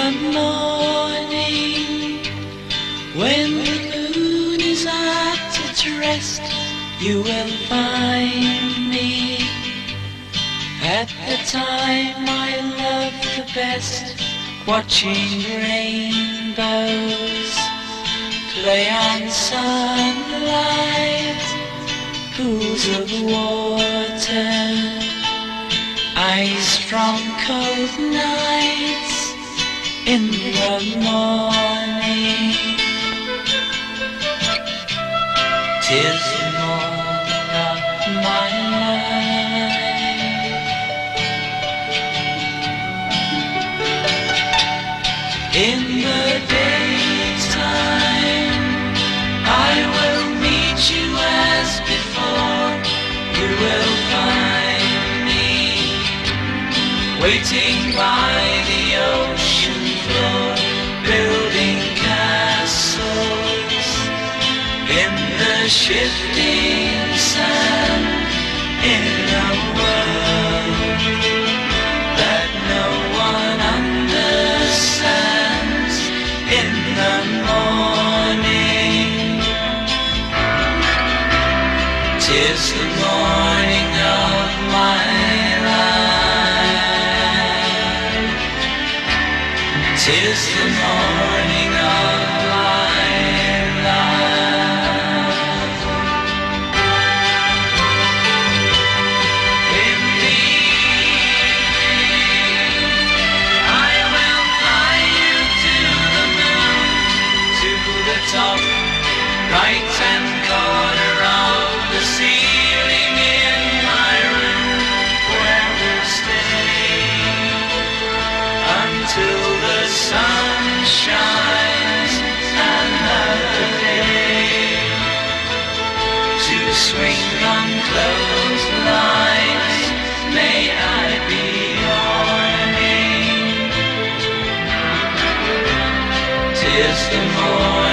the morning, when the moon is at its rest, you will find me at the time I love the best, watching rainbows play on sunlight, pools of water, ice from cold nights in the morning. 'Tis the morning of my life. In the daytime I will meet you as before. You will find me waiting by the ocean floor, building castles in the shifting sand, in a world that no one understands. In the morning, 'tis the morning of my life. 'Tis the morning of my life. In the evening, I will fly you to the moon, to the top, right hand corner of the ceiling in my room, where we'll stay until the sun shines another day, to swing on clotheslines. May I be your name. 'Tis the morning